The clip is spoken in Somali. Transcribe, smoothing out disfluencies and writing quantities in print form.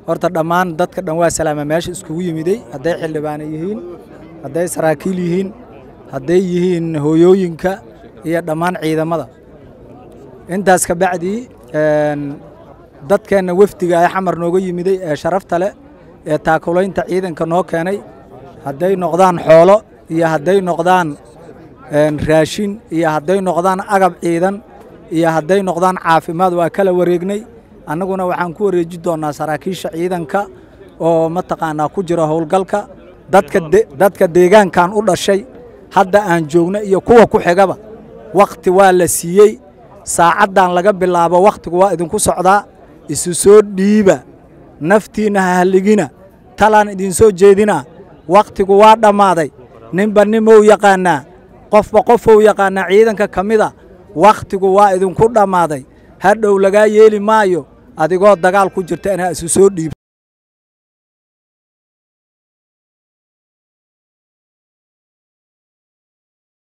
horta dhammaan dadka dhan waa salaama meesha iskugu yimiday hadday xildhibaan yihiin hadday saraakiil yihiin hadday yihiin hooyooyinka iyo dhammaan ciidamada intaas ka bacdi dadkeena wafdiga ay xamar nooga yimiday ee sharafta leh ee taakulaynta ciidanka noo keenay hadday noqdaan xoolo iyo hadday noqdaan raashin iyo hadday noqdaan agab ciidan iyo hadday noqdaan caafimaad waa kala wareegnay annaguna waxaan ku wareeji doonaa saraakiisha ciidanka oo mataqaanaa ku jira howlgalka dadka deegaankan u dhashay hadda aan joogno iyo kuwa ku xigaba waqti waa la siiyey saacadan laga bilaabo waqtigu waa idinku socdaa isu soo dhiiba naftiina haligina talaan idin soo jeedina waqtigu waa dhammaaday ninba nimow yaqaanaa qofba qofow yaqaanaa ciidanka ka mida waqtigu waa idinku dhammaaday hadhow lagaa yeeli maayo adigoo dagaal ku jirta inaa isu soo dhiib